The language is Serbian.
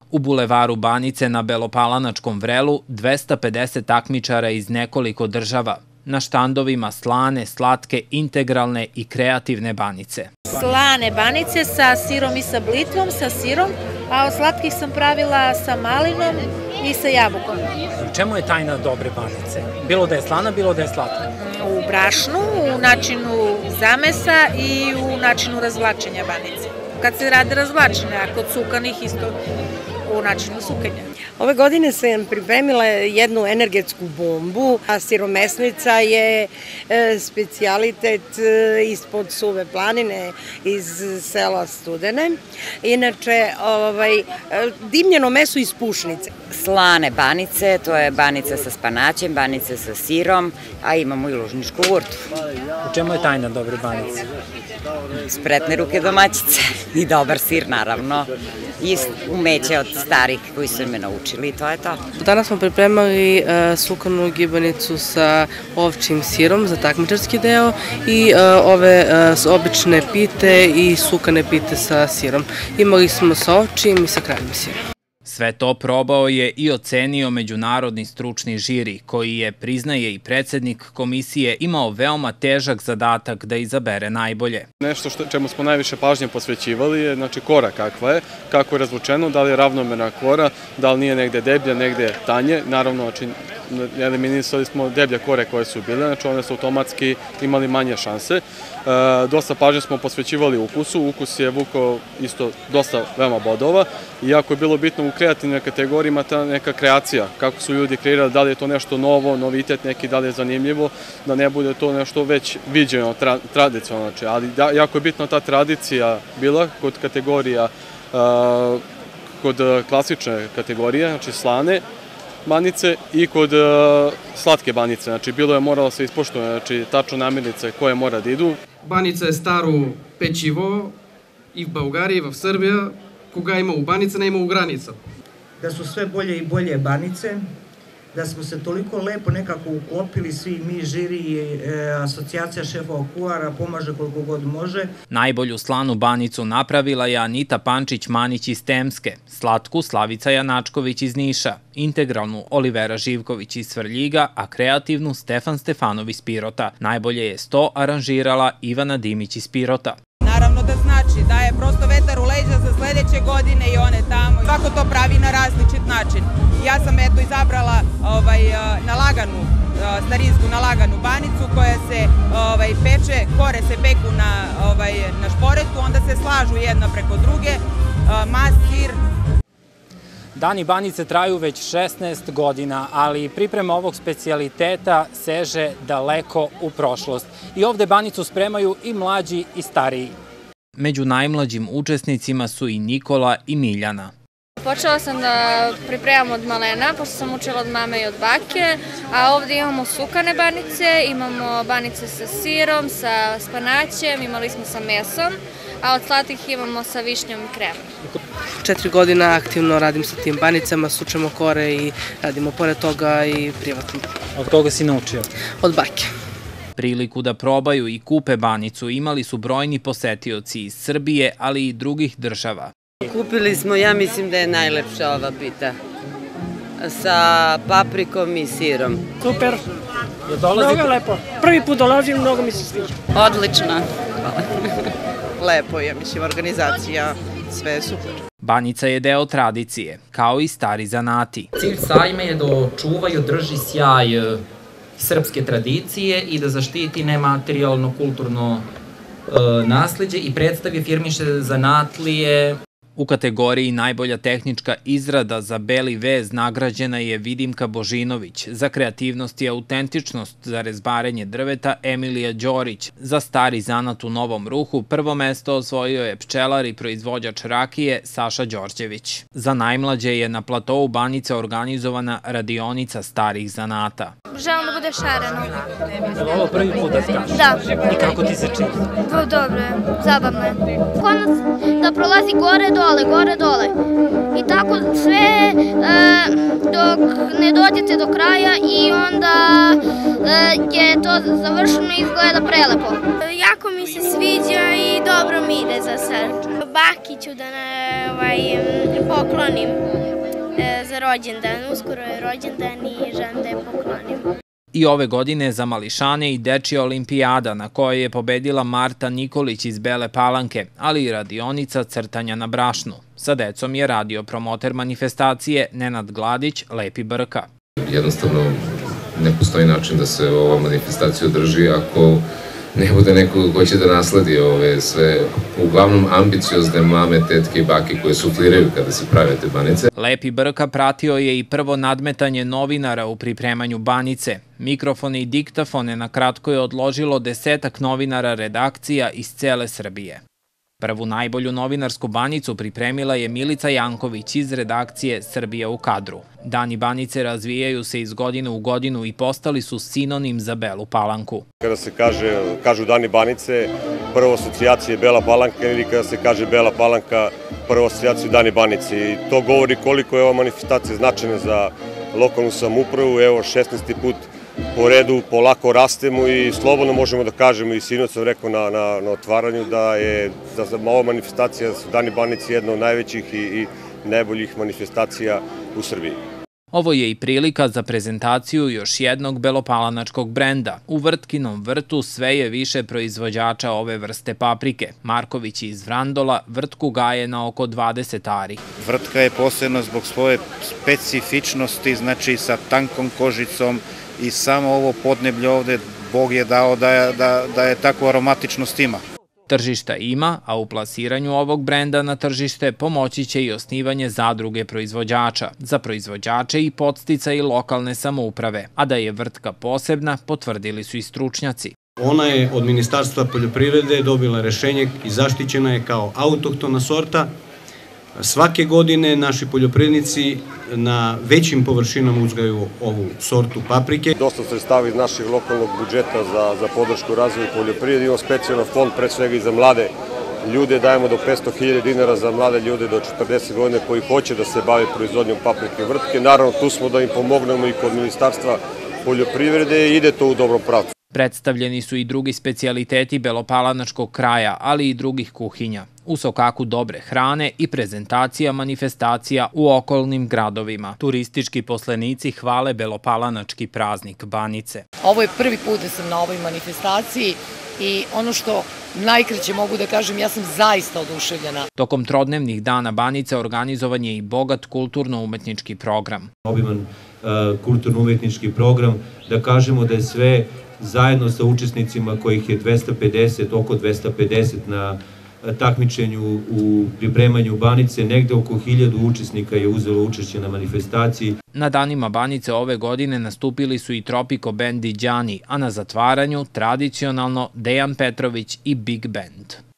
U bulevaru Banice na Belopalanačkom vrelu 250 takmičara iz nekoliko država. Na štandovima slane, slatke, integralne i kreativne banice. Slane banice sa sirom i sa blitvom, sa sirom, a od slatkih sam pravila sa malinom i sa jabukom. U čemu je tajna dobre banice? Bilo da je slana, bilo da je slatka? U brašnu, u načinu zamesa i u načinu razvlačenja banice. Kad se rade razvlačene, a kod sukanih isto u načinu sukanja. Ove godine sam pripremila jednu energetsku bombu, a siromesnica je specijalitet ispod Suve planine iz sela Studene. Inače, dimljeno meso iz pušnice. Slane banice, to je banica sa spanaćem, banice sa sirom, a imamo i lužničku vurtu. U čemu je tajna dobre banice? Spretne ruke domaćice i dobar sir, naravno. I umeće od starih koji su me naučili i to je to. Danas smo pripremali sukanu gibanicu sa ovčjim sirom za takmičarski deo i ove obične pite i sukane pite sa sirom. Imali smo sa ovčjim i sa krajnim sirom. Sve to probao je i ocenio međunarodni stručni žiri, koji je, priznaje i predsednik komisije, imao veoma težak zadatak da izabere najbolje. Nešto čemu smo najviše pažnje posvećivali je kora kakva je, kako je razvučeno, da li je ravnomerna kora, da li nije negde deblja, negde tanje. Naravno, eliminisali smo deblje kore koje su bile, one su automatski imali manje šanse. Dosta pažnje smo posvećivali ukusu, ukus je vukao isto dosta veoma bodova. Iako je bilo bitno u kreativnoj kategoriji ima ta neka kreacija, kako su ljudi kreirali, da li je to nešto novo, novitet neki, da li je zanimljivo, da ne bude to nešto već viđeno, tradicionalno. Ali jako je bitna ta tradicija bila kod kategorija, kod klasične kategorije, znači slane banice i kod slatke banice. Znači, bilo je moralo se ispoštovati, znači, tačno namirnice koje mora da idu. Баница е старо печиво и в България, и в Сърбия. Кога има у баница, не има у граница. Da su sve bolje i bolje banice, da smo se toliko lepo nekako uklopili svi mi, žiri i asocijacija šefova kuhara, pomaže koliko god može. Najbolju slanu banicu napravila je Anita Pančić-Manić iz Temske, slatku Slavica Janačković iz Niša, integralnu Olivera Živković iz Svrljiga, a kreativnu Stefan Stefanov iz Pirota. Najbolje je 100 aranžirala Ivana Dimić iz Pirota. Naravno da znači da je prosto vetar u leđa za sledeće godine i one tamo. Svako to pravi na različit način. Ja sam eto izabrala na laganu, starinsku na laganu banicu koja se peče, kore se peku na šporetu, onda se slažu jedna preko druge, mast, sir. Dani banice traju već 16 godina, ali priprema ovog specijaliteta seže daleko u prošlost. I ovde banicu spremaju i mlađi i stariji. Među najmlađim učesnicima su i Nikola i Miljana. Počela sam da pripremam od malena, pošto sam učila od mame i od bake, a ovde imamo sukane banice, imamo banice sa sirom, sa spanaćem, imali smo sa mesom, a od slatkih imamo sa višnjom i kremom. 4 godina aktivno radim sa tim banicama, sučemo kore i radimo pored toga i privatno. Od koga si naučio? Od bake. Priliku da probaju i kupe banicu imali su brojni posetioci iz Srbije, ali i drugih država. Kupili smo, ja mislim da je najlepša ova pita, sa paprikom i sirom. Super, mnogo lepo. Prvi put dolazim, mnogo mi se sviđa. Odlično. Lepo je, mislim, organizacija, sve je super. Banica je deo tradicije, kao i stari zanati. Cilj sajma je da očuva i održi sjaj srpske tradicije i da zaštiti nematerijalno kulturno nasleđe i predstavi firmiše zanatlije. U kategoriji najbolja tehnička izrada za beli vez nagrađena je Vidimka Božinović, za kreativnost i autentičnost za rezbarenje drveta Emilija Đorić, za stari zanat u Novom Ruhu prvo mesto osvojio je pčelar i proizvođač rakije Saša Đorđević. Za najmlađe je na platovu Banice organizovana radionica starih zanata. Želim da bude šareno. Je li ovo prvi put da skačeš? Da. I kako ti se čini? Dobro je, zabavno je. Konac da prolazi gore dole. I tako sve dok ne dođete do kraja i onda je to završeno i izgleda prelepo. Jako mi se sviđa i dobro mi ide za sad. Baki ću da poklonim za rođendan. Uskoro je rođendan i želim da je poklonim. I ove godine za mališane i dečija olimpijada na kojoj je pobedila Marta Nikolić iz Bele Palanke, ali i radionica crtanja na brašnu. Sa decom je radio promoter manifestacije Nenad Gladić Lepi Brka. Jednostavno ne postoji način da se ova manifestacija održi ako ne bude neko ko će da nasledi ove sve, uglavnom ambiciozne mame, tetke i bake koje sufliraju kada se prave te banice. Lepi Brka pratio je i prvo nadmetanje novinara u pripremanju banice. Mikrofone i diktafone na kratko je odložilo 10-ak novinara redakcija iz cele Srbije. Prvu najbolju novinarsku banicu pripremila je Milica Janković iz redakcije Srbija u kadru. Dani banice razvijaju se iz godine u godinu i postali su sinonim za Belu Palanku. Kada se kažu Dani banice, prva asocijacija je Bela Palanka, ili kada se kaže Bela Palanka, prva asocijacija Dani banice. I to govori koliko je ova manifestacija značajna za lokalnu samoupravu. Evo, 16. put po redu polako rastemo i slobodno možemo da kažemo, i sinoć sam rekao na otvaranju, da je ova manifestacija Dani banice jedna od najvećih i najboljih manifestacija u Srbiji. Ovo je i prilika za prezentaciju još jednog belopalanačkog brenda. U Vrtkinom vrtu sve je više proizvođača ove vrste paprike. Marković iz Vrandola vrtku gaje na oko 20 ari. Vrtka je posebna zbog svoje specifičnosti, znači sa tankom kožicom, i samo ovo podneblje ovde Bog je dao da je takvu aromatičnost ima. Tržišta ima, a u plasiranju ovog brenda na tržište pomoći će i osnivanje zadruge proizvođača. Za proizvođače i podsticaj i lokalne samouprave, a da je vrtka posebna, potvrdili su i stručnjaci. Ona je od Ministarstva poljoprivrede dobila rešenje i zaštićena je kao autohtona sorta. Svake godine naši poljoprivrednici na većim površinama uzgajaju ovu sortu paprike. Dosta sredstava iz našeg lokalnog budžeta za podršku razvoju poljoprivrede. Imamo specijalan fond, pre svega i za mlade ljude. Dajemo do 500.000 dinara za mlade ljude do 40 godina koji hoće da se bave proizvodnjom paprike i vrtke. Naravno, tu smo da im pomognemo i kod Ministarstva poljoprivrede i ide to u dobrom pravcu. Predstavljeni su i drugi specijaliteti belopalanačkog kraja, ali i drugih kuhinja. U sokaku dobre hrane i prezentacija manifestacija u okolnim gradovima. Turistički poslenici hvale belopalanački praznik Banice. Ovo je prvi put da sam na ovoj manifestaciji i ono što najkraće mogu da kažem, ja sam zaista oduševljena. Tokom trodnevnih dana Banice organizovan je i bogat kulturno-umetnički program. Obiman kulturno-umetnički program, da kažemo da je sve zajedno sa učesnicima kojih je 250, oko 250 na takmičenju u pripremanju Banice, negde oko 1000 učesnika je uzelo učešće na manifestaciji. Na danima Banice ove godine nastupili su i Tropiko Band i Đani, a na zatvaranju tradicionalno Dejan Petrović i Big Band.